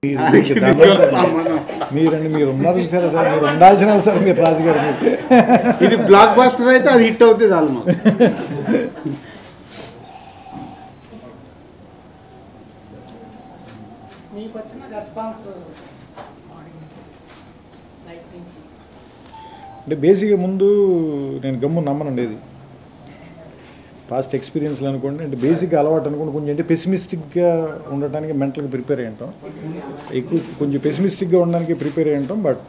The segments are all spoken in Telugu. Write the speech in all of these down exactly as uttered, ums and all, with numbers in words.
మీరండి మీరు ఉన్నారు చూసారా సార్, మీరు ఉండాల్సిన సార్ మీరు రాజుగారు. ఇది బ్లాక్ బస్టర్ అయితే అది హిట్ అవుతుంది చాలు మాకు. అంటే బేసిక్గా ముందు నేను గమ్ము నమ్మనండి, ఇది పాస్ట్ ఎక్స్పీరియన్స్లు అనుకోండి. అంటే బేసిక్గా అలవాటు అనుకోండి, కొంచెం అంటే పెసిమిస్టిక్గా ఉండటానికి మెంటల్గా ప్రిపేర్ అయ్యి ఉంటాం, ఎక్కువ కొంచెం పెసిమిస్టిక్గా ఉండడానికి ప్రిపేర్ అయ్యి ఉంటాం. బట్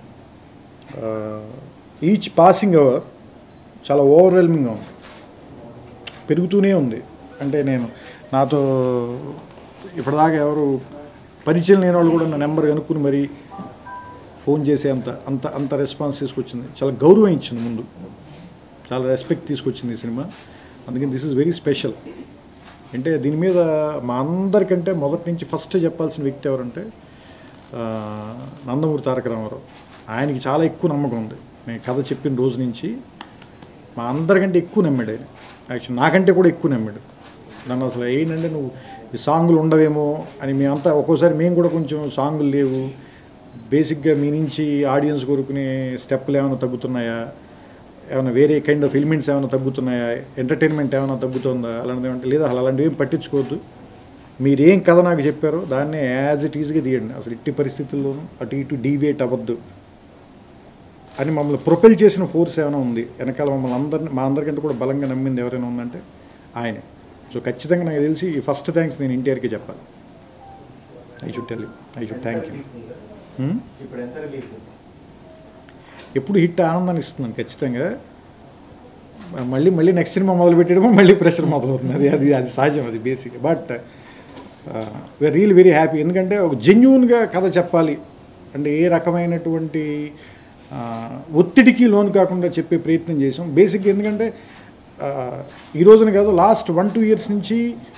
ఈచ్ పాసింగ్ అవర్ చాలా ఓవర్వెల్మింగ్గా ఉంది, పెరుగుతూనే ఉంది. అంటే నేను నాతో ఇప్పటిదాకా ఎవరు పరిచయం లేని వాళ్ళు కూడా నా నెంబర్ కనుక్కుని మరీ ఫోన్ చేసే అంత అంత అంత రెస్పాన్స్ తీసుకొచ్చింది. చాలా గౌరవం ఇచ్చింది, ముందు చాలా రెస్పెక్ట్ తీసుకొచ్చింది ఈ సినిమా. అందుకని దిస్ ఈజ్ వెరీ స్పెషల్. అంటే దీని మీద మా అందరికంటే మొదటి నుంచి ఫస్ట్ చెప్పాల్సిన వ్యక్తి ఎవరంటే నందమూరి తారక రామారావు. ఆయనకి చాలా ఎక్కువ నమ్మకం ఉంది. నేను కథ చెప్పిన రోజు నుంచి మా అందరికంటే ఎక్కువ నమ్మాడు ఆయన. యాక్చువల్ నాకంటే కూడా ఎక్కువ నమ్మాడు నన్ను. అసలు ఏంటంటే నువ్వు ఈ సాంగులు ఉండవేమో అని మేమంతా ఒక్కోసారి మేము కూడా కొంచెం సాంగులు లేవు, బేసిక్గా మీ నుంచి ఆడియన్స్ కోరుకునే స్టెప్పులు ఏమైనా తగ్గుతున్నాయా, ఏమైనా వేరే కైండ్ ఆఫ్ ఎలిమెంట్స్ ఏమైనా తగ్గుతున్నాయా, ఎంటర్టైన్మెంట్ ఏమైనా తగ్గుతుందా అలాంటిది అంటే లేదా, అసలు అలాంటివి ఏం పట్టించుకోవద్దు, మీరేం కథ నాకు చెప్పారో దాన్నే యాజ్ ఇట్ ఈజ్గా తీయండి, అసలు ఇట్టి పరిస్థితుల్లోనూ అటు ఇటు డీవియేట్ అవ్వద్దు అని మమ్మల్ని ప్రొపెల్ చేసిన ఫోర్స్ ఏమైనా ఉంది వెనకాల, మమ్మల్ని అందరినీ మా అందరికంటే కూడా బలంగా నమ్మింది ఎవరైనా ఉందంటే ఆయనే. సో ఖచ్చితంగా నాకు తెలిసి ఈ ఫస్ట్ థ్యాంక్స్ నేను ఎన్టీఆర్కి చెప్పాలి. I should tell you, I should thank you. ఎప్పుడు హిట్ ఆనందాన్ని ఇస్తున్నాను ఖచ్చితంగా. మళ్ళీ మళ్ళీ నెక్స్ట్ సినిమా మొదలు పెట్టడమో మళ్ళీ ప్రెషర్ మొదలవుతుంది, అది అది అది సహజం, అది basic. But we are real very happy. ఎందుకంటే ఒక జెన్యూన్గా కథ చెప్పాలి అంటే ఏ రకమైనటువంటి ఒత్తిడికి లోను కాకుండా చెప్పే ప్రయత్నం చేసాం బేసిక్గా. ఎందుకంటే ఈ రోజున కాదు, లాస్ట్ వన్ టూ ఇయర్స్ నుంచి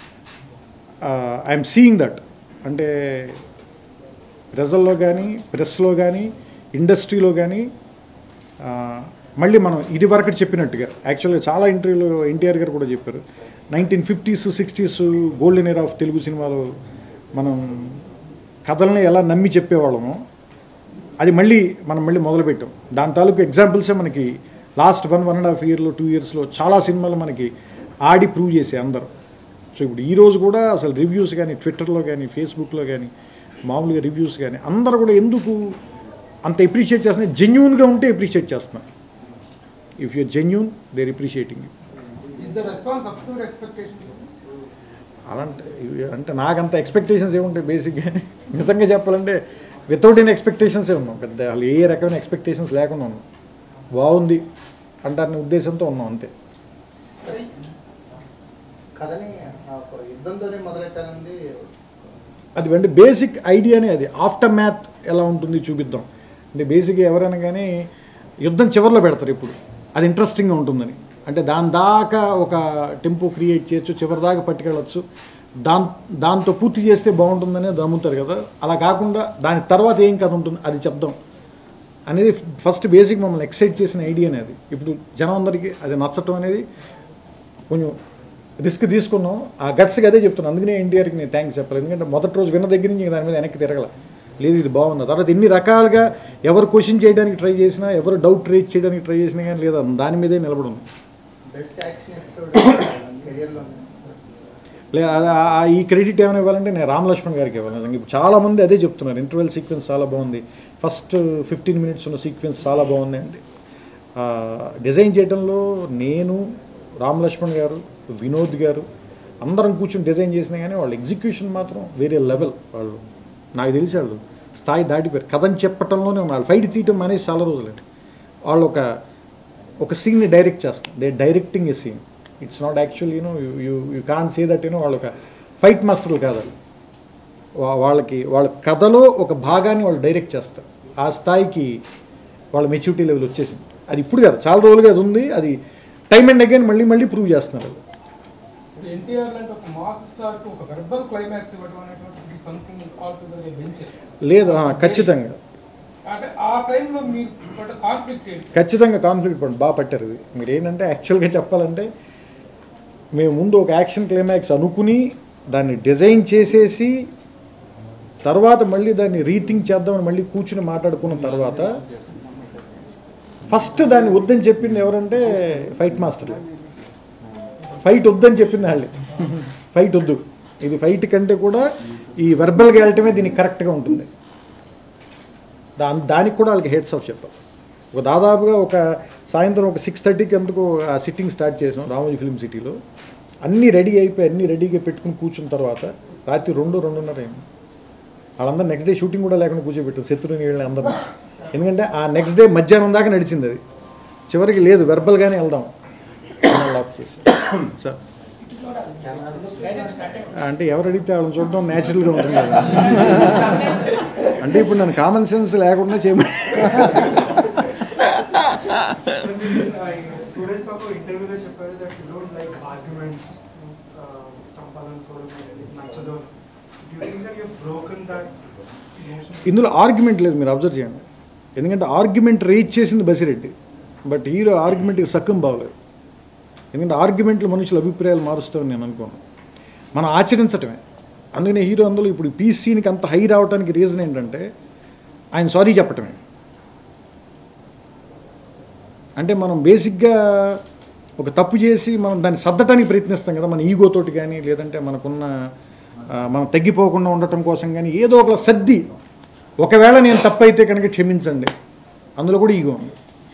ఐఎమ్ సీయింగ్ దట్. అంటే ప్రజల్లో కానీ ప్రెస్లో కానీ ఇండస్ట్రీలో కానీ మళ్ళీ మనం ఇది వరకు చెప్పినట్టుగా యాక్చువల్గా చాలా ఇంటర్వ్యూలో ఎన్టీఆర్ గారు కూడా చెప్పారు, nineteen fifties sixties golden era of Telugu సినిమాలో మనం కథల్ని ఎలా నమ్మి చెప్పేవాళ్ళమో అది మళ్ళీ మనం మళ్ళీ మొదలుపెట్టాం. దాని తాలూకు ఎగ్జాంపుల్సే మనకి last one one and half ఇయర్లో టూ ఇయర్స్లో చాలా సినిమాలు మనకి ఆడి ప్రూవ్ చేసే అందరూ. సో ఇప్పుడు ఈరోజు కూడా అసలు రివ్యూస్ కానీ ట్విట్టర్లో కానీ ఫేస్బుక్లో కానీ మామూలుగా రివ్యూస్ కానీ అందరూ కూడా ఎందుకు అంత ఎప్రిషియేట్ చేస్తున్నారు, జెన్యూన్గా ఉంటే ఎప్రిషియేట్ చేస్తున్నారు. If you're genuine they're appreciating you. అలాంటి అంటే నాకంత ఎక్స్పెక్టేషన్స్ ఏముంటాయి బేసిక్గా, నిజంగా చెప్పాలంటే వితౌట్ ఎన్ ఎక్స్పెక్టేషన్సే ఉన్నాం, పెద్ద అసలు ఏ రకమైన ఎక్స్పెక్టేషన్స్ లేకుండా ఉన్నాం. బాగుంది అంటారనే ఉద్దేశంతో ఉన్నాం అంతే. అది అంటే బేసిక్ ఐడియానే అది. ఆఫ్టర్ మ్యాథ్ ఎలా ఉంటుంది చూపిద్దాం అంటే బేసిక్గా ఎవరైనా కానీ యుద్ధం చివరిలో పెడతారు ఇప్పుడు, అది ఇంట్రెస్టింగ్గా ఉంటుందని. అంటే దాని దాకా ఒక టెంపో క్రియేట్ చేయొచ్చు, చివరి దాకా పట్టుకెళ్ళచ్చు, దాని దాంతో పూర్తి చేస్తే బాగుంటుందని నమ్ముతారు కదా. అలా కాకుండా దాని తర్వాత ఏం కథ ఉంటుంది అది చెప్దాం అనేది ఫస్ట్ బేసిక్ మమ్మల్ని ఎక్సైట్ చేసిన ఐడియానే అది. ఇప్పుడు జనం అందరికీ అది నచ్చటం అనేది కొంచెం రిస్క్ తీసుకున్నాం, ఆ గట్స్కి అదే చెప్తున్నాను. అందుకనే ఎన్టీఆర్కి నేను థ్యాంక్స్ చెప్పాలి. ఎందుకంటే మొదటి రోజు విన్న దగ్గర నుంచి దాని మీద వెనక్కి తిరగల, లేదు ఇది బాగుంది. తర్వాత ఎన్ని రకాలుగా ఎవరు క్వశ్చన్ చేయడానికి ట్రై చేసినా, ఎవరు డౌట్ రేజ్ చేయడానికి ట్రై చేసినా కానీ లేదా దాని మీదే నిలబడి ఉంది. లేదా ఈ క్రెడిట్ ఏమైనా ఇవ్వాలంటే నేను రామ్ లక్ష్మణ్ గారికి ఇవ్వాలి. ఇప్పుడు చాలామంది అదే చెప్తున్నారు, ఇంటర్వెల్ సీక్వెన్స్ చాలా బాగుంది, ఫస్ట్ ఫిఫ్టీన్ మినిట్స్ ఉన్న సీక్వెన్స్ చాలా బాగుంది అండి. డిజైన్ చేయడంలో నేను, రామ్ లక్ష్మణ్ గారు, వినోద్ గారు అందరం కూర్చొని డిజైన్ చేసినా కానీ వాళ్ళ ఎగ్జిక్యూషన్ మాత్రం వేరే లెవెల్. వాళ్ళు నాకు తెలిసి వాళ్ళు స్థాయి దాటిపోయారు. కథని చెప్పటంలోనే ఉన్నారు, ఫైట్ తీయటం అనేది చాలా రోజులండి. వాళ్ళు ఒక ఒక సీన్ని డైరెక్ట్ చేస్తారు, they directing a scene. It's not actual you know you you can say that you know వాళ్ళు ఒక ఫైట్ మాస్టర్లు కాదు, వాళ్ళకి వాళ్ళ కథలో ఒక భాగాన్ని వాళ్ళు డైరెక్ట్ చేస్తారు. ఆ స్థాయికి వాళ్ళ మెచ్యూరిటీ లెవెల్ వచ్చేసింది. అది ఇప్పుడు కాదు, చాలా రోజులుగా అది ఉంది. అది టైం అండ్ అగైన్ మళ్ళీ మళ్ళీ ప్రూవ్ చేస్తున్నారు. లేదు ఖచ్చితంగా ఖచ్చితంగా కాన్ఫ్లిక్ట్ పడి బాగా పట్టారు. ఇది మీరు ఏంటంటే యాక్చువల్గా చెప్పాలంటే మేము ముందు ఒక యాక్షన్ క్లైమాక్స్ అనుకుని దాన్ని డిజైన్ చేసేసి తర్వాత మళ్ళీ దాన్ని రీథింక్ చేద్దామని మళ్ళీ కూర్చుని మాట్లాడుకున్న తర్వాత ఫస్ట్ దాన్ని వద్దని చెప్పింది ఎవరంటే ఫైట్ మాస్టర్లు. ఫైట్ వద్దని చెప్పింది వాళ్ళే. ఫైట్ వద్దు, ఇది ఫైట్ కంటే కూడా ఈ వెర్బల్గా వెళ్ళటమే దీనికి కరెక్ట్గా ఉంటుంది. దా దానికి కూడా వాళ్ళకి హెడ్స్ ఆఫ్ చెప్పాలి. ఒక దాదాపుగా ఒక సాయంత్రం ఒక సిక్స్ థర్టీకి ఎందుకు ఆ సిట్టింగ్ స్టార్ట్ చేసాం రామోజీ ఫిల్మ్ సిటీలో. అన్నీ రెడీ అయిపోయి అన్నీ రెడీగా పెట్టుకుని కూర్చున్న తర్వాత రాత్రి రెండు రెండున్నర అయింది. వాళ్ళందరూ నెక్స్ట్ డే షూటింగ్ కూడా లేకుండా కూర్చోబెట్టారు శత్రుని వీళ్ళని అందరూ. ఎందుకంటే ఆ నెక్స్ట్ డే మధ్యాహ్నం దాకా నడిచింది అది. చివరికి లేదు వెర్బల్గానే వెళ్దాం లాక్ చేసి సార్. అంటే ఎవరు అడిగితే వాళ్ళని చూడడం న్యాచురల్గా ఉంటుంది కదా. అంటే ఇప్పుడు నన్ను కామన్ సెన్స్ లేకుండా చేయమని. ఇందులో ఆర్గ్యుమెంట్ లేదు, మీరు అబ్జర్వ్ చేయండి. ఎందుకంటే ఆర్గ్యుమెంట్ రేజ్ చేసింది బసిరెడ్డి, బట్ హీరో ఆర్గ్యుమెంట్కి సక్కం బాగలేదు. ఎందుకంటే ఆర్గ్యుమెంట్లు మనుషుల అభిప్రాయాలు మారుస్తామని నేను అనుకోను, మనం ఆచరించటమే. అందుకనే హీరో అందులో ఇప్పుడు పీ సీన్కి అంత హై రావడానికి రీజన్ ఏంటంటే ఆయన సారీ చెప్పటమే. అంటే మనం బేసిక్గా ఒక తప్పు చేసి మనం దాన్ని సర్దటానికి ప్రయత్నిస్తాం కదా, మన ఈగోతోటి కానీ లేదంటే మనకున్న మనం తగ్గిపోకుండా ఉండటం కోసం కానీ ఏదో ఒక సర్ది, ఒకవేళ నేను తప్పు అయితే కనుక క్షమించండి, అందులో కూడా ఈగో ఉంది.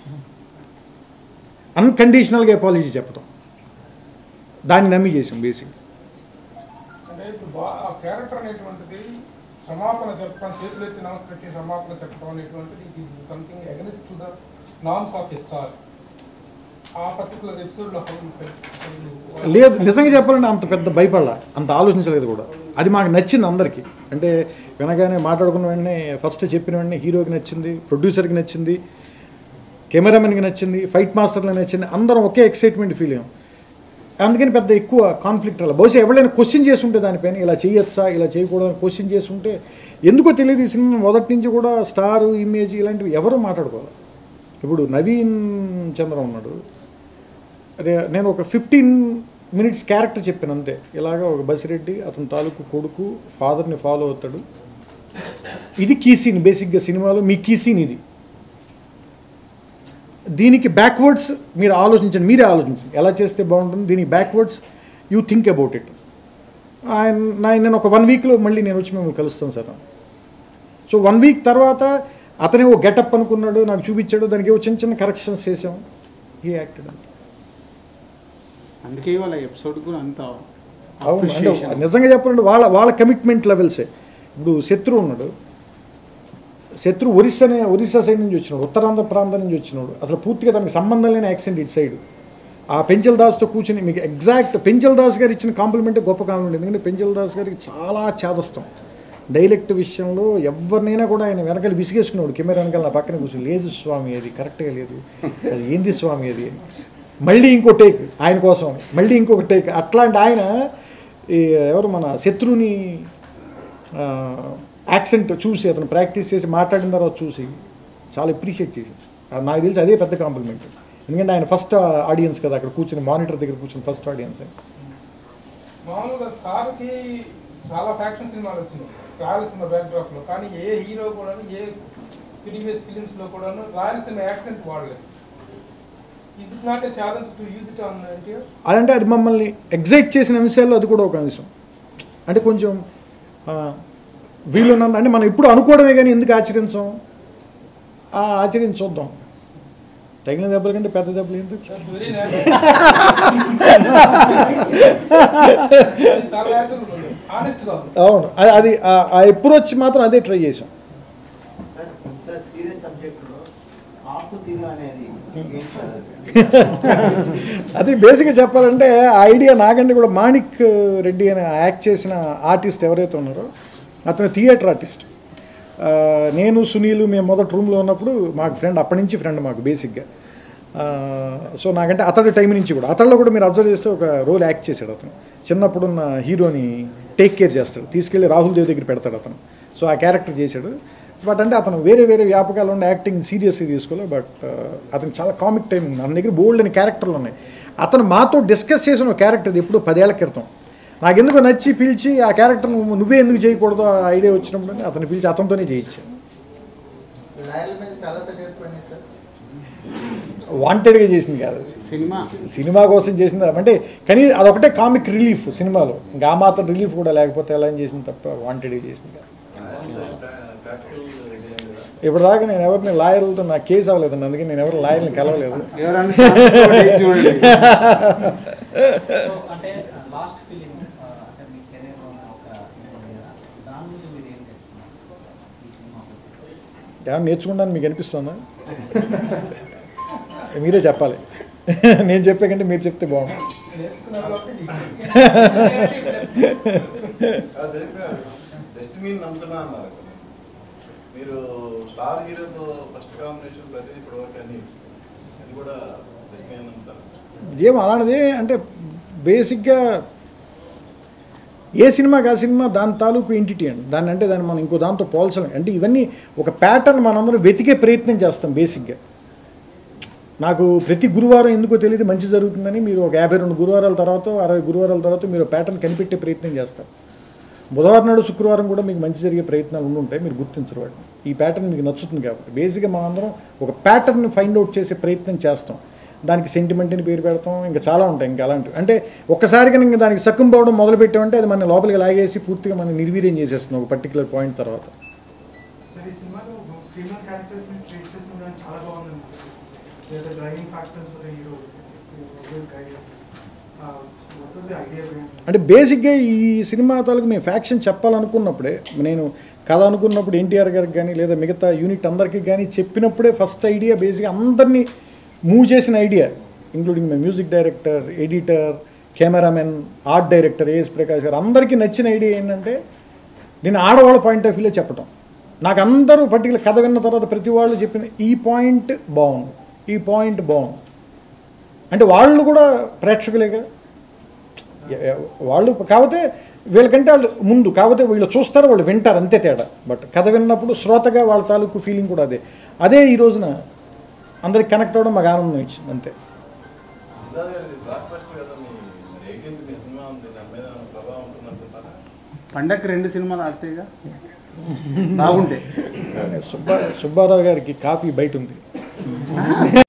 అన్కండిషనల్గా అపాలజీ చెప్పడం, దాన్ని నమ్మి చేసాం బేసిక్. అంటే ఇప్పుడు ఆ క్యారెక్టర్ అనేటువంటిది క్షమాపణ చెప్పడం, చేతులు ఎత్తి నమస్కరించి క్షమాపణ చెప్పడం అనేటువంటిది it is something against to the norms of a star. ఆ పర్టికులర్ ఎపిసోడ్లో లేదు, నిజంగా చెప్పాలంటే అంత పెద్ద భయపడాల, అంత ఆలోచించలేదు కూడా. అది మాకు నచ్చింది అందరికీ. అంటే వినగానే మాట్లాడుకున్న వెంటనే ఫస్ట్ చెప్పిన వెంటనే హీరోకి నచ్చింది, ప్రొడ్యూసర్కి నచ్చింది, కెమెరామెన్కి నచ్చింది, ఫైట్ మాస్టర్లకు నచ్చింది. అందరం ఒకే ఎక్సైట్మెంట్ ఫీల్ అయ్యాం. అందుకని పెద్ద ఎక్కువ కాన్ఫ్లిక్ట్ అలా. బహుశా ఎవరైనా క్వశ్చన్ చేస్తుంటే దానిపైన ఇలా చేయొచ్చా ఇలా చేయకూడదని క్వశ్చన్ చేస్తుంటే ఎందుకో తెలియదు. ఈ సినిమా మొదటి నుంచి కూడా స్టార్ ఇమేజ్ ఇలాంటివి ఎవరు మాట్లాడుకోవాలి. ఇప్పుడు నవీన్ చంద్ర ఉన్నాడు, అదే నేను ఒక ఫిఫ్టీన్ మినిట్స్ క్యారెక్టర్ చెప్పాను అంతే. ఇలాగ ఒక బసిరెడ్డి అతని తాలూకు కొడుకు ఫాదర్ని ఫాలో అవుతాడు. ఇది కీ సీన్ బేసిక్గా సినిమాలో. మీ కీ సీన్ ఇది. దీనికి బ్యాక్వర్డ్స్ మీరు ఆలోచించండి, మీరే ఆలోచించండి ఎలా చేస్తే బాగుంటుంది. దీనికి backwards you think about it. ఆయన నేను ఒక వన్ వీక్లో మళ్ళీ నేను వచ్చి మిమ్మల్ని కలుస్తాను సార్. సో వన్ వీక్ తర్వాత అతనే ఓ గెటప్ అనుకున్నాడు, నాకు చూపించాడు, దానికి ఏవో చిన్న చిన్న కరెక్షన్స్ చేసాం. ఈ యాక్టెడ్ అందుకే వాళ్ళ ఎపిసోడ్ కూడా అంత అవును. అంటే నిజంగా చెప్పాలంటే వాళ్ళ వాళ్ళ కమిట్మెంట్ లెవెల్సే. ఇప్పుడు శత్రు ఉన్నాడు, శత్రు ఒరిస్సా ఒరిస్సా సైడ్ నుంచి వచ్చినాడు, ఉత్తరాంధ్ర ప్రాంతం నుంచి వచ్చినాడు. అసలు పూర్తిగా దానికి సంబంధం లేని యాక్సెంట్ ఇటు సైడ్. ఆ పెంచల్ దాస్తో కూర్చొని మీకు ఎగ్జాక్ట్ పెంచల్ దాస్ గారు ఇచ్చిన కాంప్లిమెంటే గొప్ప కాంప్లిమెంట్. ఎందుకంటే పెంచల్ దాస్ గారికి చాలా చేదస్తాం డైలెక్ట్ విషయంలో. ఎవరినైనా కూడా ఆయన వెనకాల విసిగేసుకున్నాడు, కెమెరా వెనకాల నా పక్కన కూర్చొని, లేదు స్వామి అది కరెక్ట్గా లేదు, అది ఏంది స్వామి అది, మళ్ళీ ఇంకో టేక్ ఆయన కోసం, మళ్ళీ ఇంకొక టేక్. అట్లాంటి ఆయన ఎవరు మన శత్రుని యాక్సెంట్ చూసి అతను ప్రాక్టీస్ చేసి మాట్లాడిన తర్వాత చూసి చాలా అప్రిషియేట్ చేసి, నాకు తెలిసి అదే పెద్ద కాంప్లిమెంట్. ఎందుకంటే ఆయన ఫస్ట్ ఆడియన్స్ కదా, అక్కడ కూర్చొని మానిటర్ దగ్గర కూర్చొని ఫస్ట్ ఆడియన్స్. మామూలుగా స్టార్కి చాలా ఫ్యాక్షన్ సినిమాలు వచ్చినాయి రాయలసీమ బ్యాక్డ్రాప్లో, కానీ ఏ హీరో కూడా ఏ ప్రీవియస్ ఫిలిమ్స్లో కూడా రాయలసీమ యాక్సెంట్ వాడలేదు. It is not a challenge to use it on NTR. అదంటే అది మమ్మల్ని ఎగ్జైట్ చేసిన అంశాల్లో అది కూడా ఒక అంశం. అంటే కొంచెం వీళ్ళున్నంత అంటే మనం ఎప్పుడు అనుకోవడమే కానీ ఎందుకు ఆచరించాం, ఆచరించి చూద్దాం. తగిన దెబ్బల కంటే పెద్ద దెబ్బలు ఎందుకు. అవును, అది ఆ అప్రోచ్ మాత్రం అదే ట్రై చేసాం. అది బేసిక్గా చెప్పాలంటే ఆ ఐడియా నాకంటే కూడా మాణిక్ రెడ్డి అని యాక్ట్ చేసిన ఆర్టిస్ట్ ఎవరైతే ఉన్నారో అతను థియేటర్ ఆర్టిస్ట్. నేను సునీల్ మేము మొదటి రూమ్లో ఉన్నప్పుడు మాకు ఫ్రెండ్, అప్పటి నుంచి ఫ్రెండ్ మాకు బేసిక్గా. సో నాకంటే అతడి టైం నుంచి కూడా, అతడిలో కూడా మీరు అబ్జర్వ్ చేస్తే ఒక రోల్ యాక్ట్ చేశాడు అతను. చిన్నప్పుడున్న హీరోని టేక్ కేర్ చేస్తాడు, తీసుకెళ్ళి రాహుల్ దేవ్ దగ్గర పెడతాడు అతను. సో ఆ క్యారెక్టర్ చేశాడు. బట్ అంటే అతను వేరే వేరే వ్యాపకాలు ఉండే యాక్టింగ్ సీరియస్గా తీసుకోలేదు. బట్ అతను చాలా కామిక్ టైమింగ్. మన దగ్గర బోల్డ్ అని క్యారెక్టర్లు ఉన్నాయి. అతను మాతో డిస్కస్ చేసిన ఒక క్యారెక్టర్ ఎప్పుడు పదేళ్ల క్రితం. నాకెందుకో నచ్చి పిలిచి ఆ క్యారెక్టర్ నువ్వు నువ్వే ఎందుకు చేయకూడదు ఆ ఐడియా వచ్చినప్పుడు అతను పిలిచి అతనితోనే చేయించాను. వాంటెడ్గా చేసింది కాదు, సినిమా సినిమా కోసం చేసింది. అంటే కానీ అదొకటే కామిక్ రిలీఫ్ సినిమాలో, ఇంకా ఆ మాత్రం రిలీఫ్ కూడా లేకపోతే ఎలా చేసింది తప్ప వాంటెడ్గా చేసింది కాదు. ఇప్పటిదాకా నేను ఎవరిని లాయర్లతో నాకు కేసు అవ్వలేదండి, అందుకే నేను ఎవరు లాయర్ని కలవలేదు. ఏమన్నా నేర్చుకుంటాను మీకు అనిపిస్తుందా? మీరే చెప్పాలి, నేను చెప్పే కంటే మీరు చెప్తే బాగుంటుంది. మీరు స్టార్ హీరోతో ఫస్ట్ కాంబినేషన్ ప్రతి ఇప్పుడు కానీ అది కూడా ఏం అలాంటిది అంటే బేసిక్గా ఏ సినిమాకి ఆ సినిమా దాని తాలూకు ఎంటిటీ అండి. దాన్ని అంటే దాన్ని మనం ఇంకో దాంతో పోల్చలేం. అంటే ఇవన్నీ ఒక ప్యాటర్న్ మనందరం వెతికే ప్రయత్నం చేస్తాం. బేసిక్గా నాకు ప్రతి గురువారం ఎందుకో తెలియదు మంచి జరుగుతుందని మీరు ఒక యాభై రెండు గురువారాల తర్వాత అరవై గురువారాల తర్వాత మీరు ప్యాటర్న్ కనిపెట్టే ప్రయత్నం చేస్తారు. బుధవారం నాడు శుక్రవారం కూడా మీకు మంచి జరిగే ప్రయత్నాలు ఉండుంటాయి, మీరు గుర్తించరు వాటిని. ఈ ప్యాటర్న్ మీకు నచ్చుతుంది కాబట్టి బేసిక్గా మనందరం ఒక ప్యాటర్న్ ఫైండ్ అవుట్ చేసే ప్రయత్నం చేస్తాం. దానికి సెంటిమెంట్ అని పేరు పెడతాం, ఇంకా చాలా ఉంటాయి ఇంకా అలాంటివి. అంటే ఒక్కసారిగా ఇంకా దానికి సక్కుం పోవడం మొదలు పెట్టామంటే అది మన లోపలికి లాగేసి పూర్తిగా మనం నిర్వీర్యం చేసేస్తున్నాం ఒక పర్టికులర్ పాయింట్ తర్వాత. అంటే బేసిక్గా ఈ సినిమా తాలూకు మేము ఫ్యాక్షన్ చెప్పాలనుకున్నప్పుడే, నేను కథ అనుకున్నప్పుడు ఎన్టీఆర్ గారికి కానీ లేదా మిగతా యూనిట్ అందరికీ కానీ చెప్పినప్పుడే ఫస్ట్ ఐడియా బేసిక్గా అందరినీ మూవ్ చేసిన idea, including my music director, editor, cameraman, art director AS Prakash garu అందరికీ నచ్చిన ఐడియా ఏంటంటే నేను ఆడవాళ్ళ పాయింట్ ఆఫ్ వ్యూలో చెప్పటం. నాకు అందరూ పర్టికులర్ కథ విన్న తర్వాత ప్రతి వాళ్ళు చెప్పిన ఈ పాయింట్ బాగుంది, ఈ పాయింట్ బాగుంది అంటే వాళ్ళు కూడా ప్రేక్షకులేగా వాళ్ళు. కాకపోతే వీళ్ళకంటే వాళ్ళు ముందు, కాకపోతే వీళ్ళు చూస్తారు, వాళ్ళు వింటారు, అంతే తేడా. బట్ కథ విన్నప్పుడు శ్రోతగా వాళ్ళ తాలూకు ఫీలింగ్ కూడా అదే అదే ఈ రోజున అందరికి కనెక్ట్ అవ్వడం మాకు ఆనందం ఇచ్చింది అంతే. పండగకి రెండు సినిమాలు ఆడితేగా బాగుంటాయి. సుబ్బా సుబ్బారావు గారికి కాఫీ బయట ఉంది.